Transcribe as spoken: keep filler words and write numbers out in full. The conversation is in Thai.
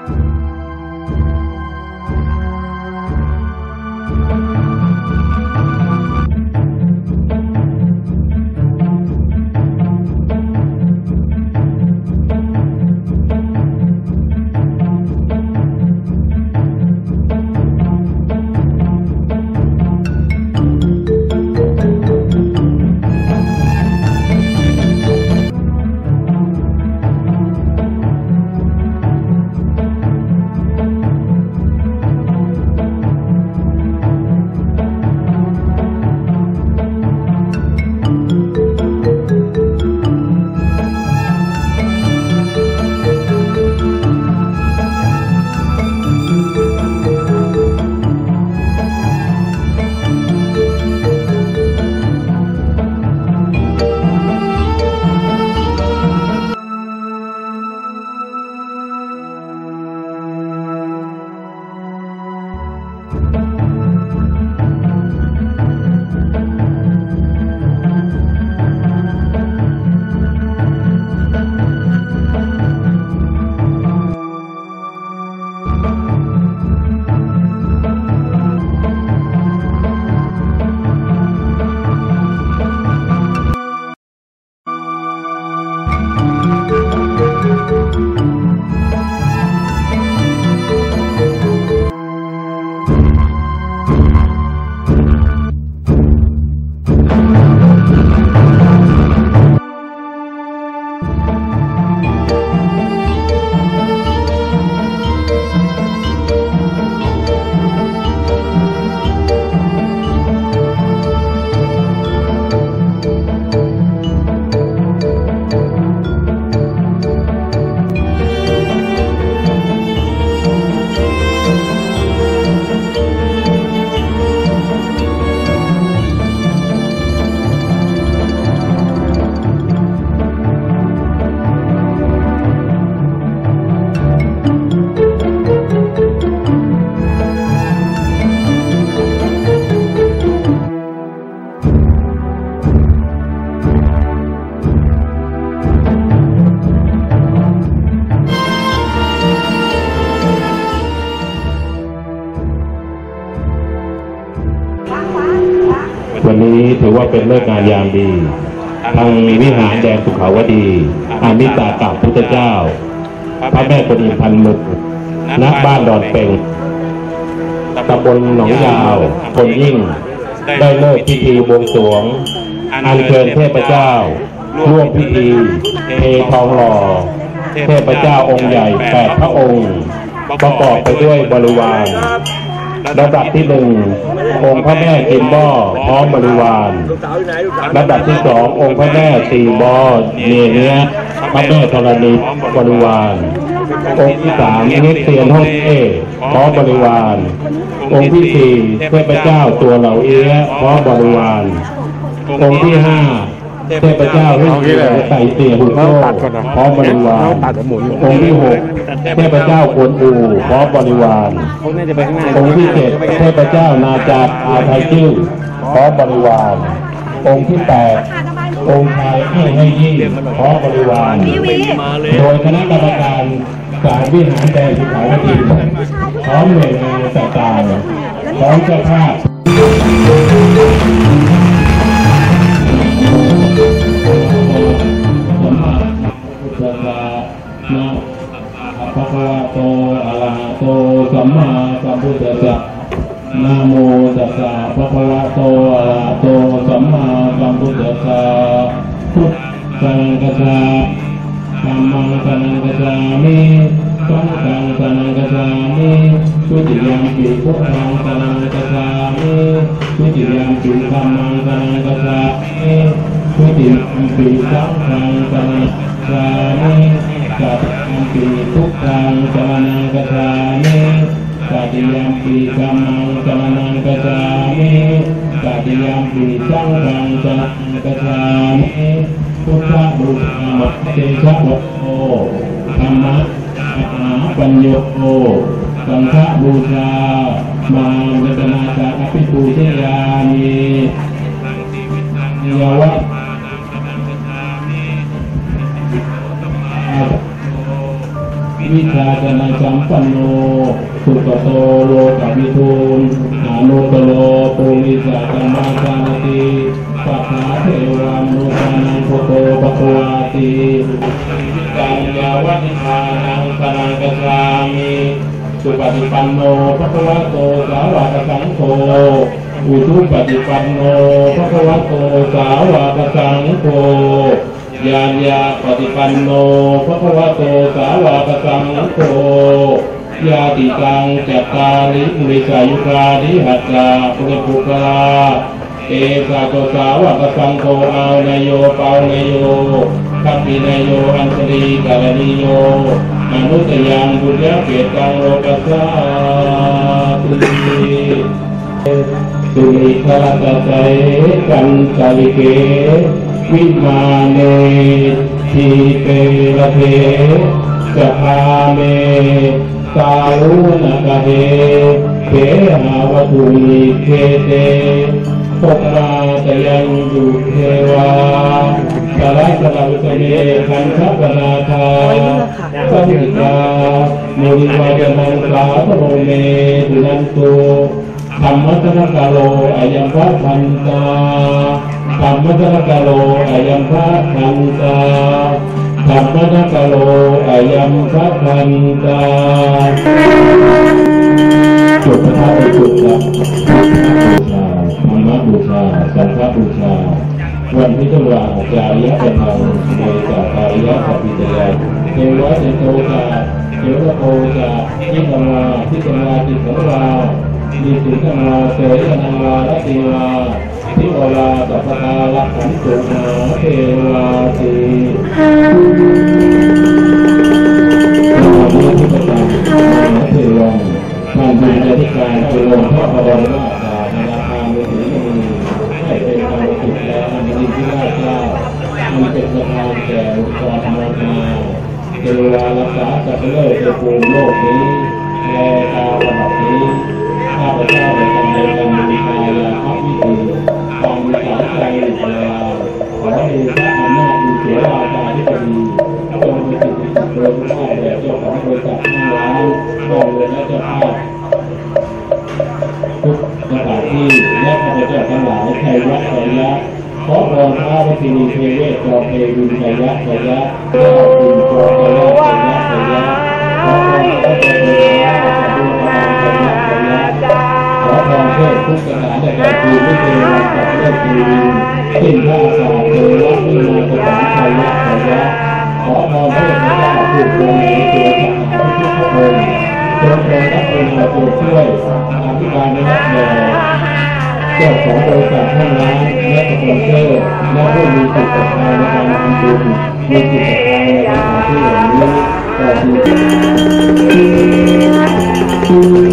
วันนี้ถือว่าเป็นเลิกงานยามดีทางวิหารแดนสุขาวดีอามิตากับพุทธเจ้าพระแม่กวนอิมพันหมึกณบ้านดอนเป่งตำบลหนองยาวคนยิ่งได้เลิกพิธีบวงสรวงอัญเชิญเทพเจ้าร่วมพิธีเททองหล่อเทพเจ้าองค์ใหญ่แปดพระองค์ประกอบไปด้วยบริวารระดับที่หนึ่งองค์พระแม่กิมบ่อพร้อมบริวารระดับที่สององค์พระแม่สี่บอเนียเนี้ยพระแม่ธรณีบริวารองค์ที่สามนิเตียนห้องเอพร้อมบริวารองค์ที่สี่เทพเจ้าตัวเหล่าเอี้ยพร้อมบริวารองค์ที่ห้าเทพเจ้ารุ่งเรืองใส่เสียหุ่นโลพร้อมบริวารองค์ที่หกเทพเจ้ากวนอูพร้อมบริวารองค์ที่เจ็ดเทพเจ้านาจาอาไทยชื่อพร้อมบริวารองค์ที่แปดองค์ชายให้ให้ยี่พร้อมบริวารโดยคณะกรรมการศาลวิหารแดนสุขาวดีพร้อมหน่วยงานต่างๆพร้อมเจ้าภาพภะคะวะโตอะระหะโตสัมมาสัมพุทธัสสะนะโมตัสสะภะคะวะโตอะระหะโตสัมมาสัมพุทธัสสะพุทธังกัจฉาธัมมังกัจฉามิสังฆังกัจฉามิทุติยัมปิพุทธังกัจฉามิทุติยัมปิธัมมังกัจฉามิทุติยัมปิสังฆังกัจฉามิกัจจัมปีทุกขังสรณังกัจฉามิกัจจัมปีธัมมังสรณังกัจฉามิกัจจัมปีสังฆังสรณังกัจฉามิพุทธบูชาเตชะโอธรรมะมหาปัญโยโอสังฆบูชามาเวทนาจาอภิปูชยามิยวะววิชาจนะสัมปันโนสุขโตโลกวิทูลอนุตโลปุริสธรรมสารติปัฏฐาเทวานุสานังโพโตปะโคอาติกัญญาวัฏฐานังสนังกัจฉามิสุปฏิปันโนภะคะวะโตสาวกสังโฆอุชุปฏิปันโนภะคะวะโตสาวกสังโฆญาณญาปฏิปันโนภะคะวะโตสาวกสังโฆญาติตังจัตตาริปุริสายุคานิหัตถาปุริปุกลาเอสาโตสาวกสังโฆอานโยเปานโยคัพพินโยอันตรีกาลนิโยอนุตยังบุญญาเกตังโลกัสสาตุสุริคาตะไตกันตาลิเกวิมาเนทีเประเทจะพาเมตาลุนกะเดเขหาวตุลิเคเตปกมาตยังดุเทวาสาระสระอุตเมคันทัพนาธาสัมมิกามุนิวาจนังสาธโรเมตุนันตุธรรมะสนกาโลอายัมพะพันตาธรรมะสนกาโลอายัมพะพันตาธรรมะสนกาโลอายัมพะพันตาจุดพระธาตุจุดละธรรมะบูชาสังฆบูชาวันที่ตลาดจาริยธรรมในสาขาริยสัพพิจารณาเทวะเทโตจาเทวะโอจาทิฏฐมาทิฏฐมาทิฏฐมามีสิทธมาเสยนามาละเทวาทิวราสัพพะละขันตุนาเทวาติวันนี้ที่ประจำนาเทวังท่านเป็นอธิการจุลพระบรมราชาในราคาเมืองศรีมณีให้เป็นการศึกและอันดีที่ราชเจ้ามีเป็นประธานแก่องค์กรธรรมนาเทวารักษาจักรเลิศเทปูโลกนี้แลตาระดับนี้ข้าพเจ้าในการในการมีกายาภาพวิธีความมีสายใจหรือเวลาขอให้พระอำนาจมีเสียราชาที่ดีจงมีสิทธิโดยผู้ได้แด่เจ้าของบริษัททั้งหลายกองเรือและเจ้าภาพทุกสถานที่และข้าพเจ้าทั้งหลายชัยยะชัยยะขอพรพระวัตถินีเทเวศจอมเทวินชัยยะชัยยะเจ้าคุณจอมชัยยะชัยยะชัยยะขอพรพระเจ้าคุณพระสัมมาสัมพุทธเจ้าขอพรเทพทุกสถานในการคืนวิเทวะกับเทพเทวินสิ้นพระอาสาเทวะวิมาสสังชัยยะชัยยะขอพรเทพพระเจ้าผู้ทรงในตัวสัตว์ทุกพระองค์จงโปรดรับเป็นมาตัวช่วยอธิการในนักแด่เจ้าของบริษัทห้างร้านและสปอนเซอร์และผู้มีจิตศรัทธาในการทำบุญมีจิตศรัทธาในการทำที่อย่างนี้ต่อไป